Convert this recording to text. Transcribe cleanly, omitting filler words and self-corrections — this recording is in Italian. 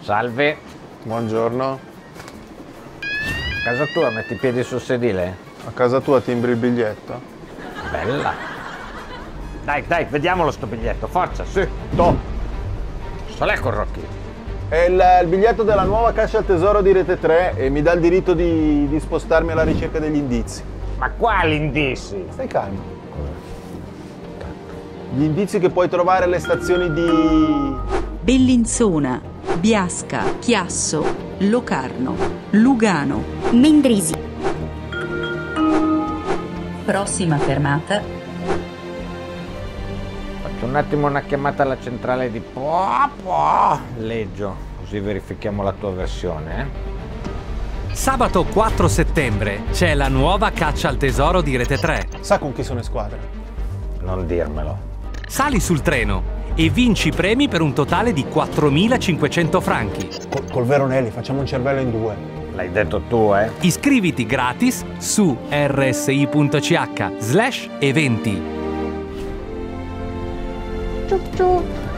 Salve. Buongiorno. A casa tua metti i piedi sul sedile? A casa tua timbri il biglietto? Bella. Dai, vediamolo sto biglietto, forza, sì. Top. Solecco, Rocchi. È il biglietto della nuova caccia al tesoro di Rete 3 e mi dà il diritto di spostarmi alla ricerca degli indizi. Ma quali indizi? Stai calmo. Gli indizi che puoi trovare alle stazioni di... Bellinzona, Biasca, Chiasso, Locarno, Lugano, Mendrisi. prossima fermata Faccio un attimo una chiamata alla centrale di Leggio, così verifichiamo la tua versione, Sabato 4 settembre c'è la nuova caccia al tesoro di Rete 3. Sa con chi sono in squadra? Non dirmelo. Sali sul treno e vinci premi per un totale di 4.500 franchi. Col Veronelli facciamo un cervello in due. L'hai detto tu, eh? Iscriviti gratis su rsi.ch/eventi. Ciup ciup.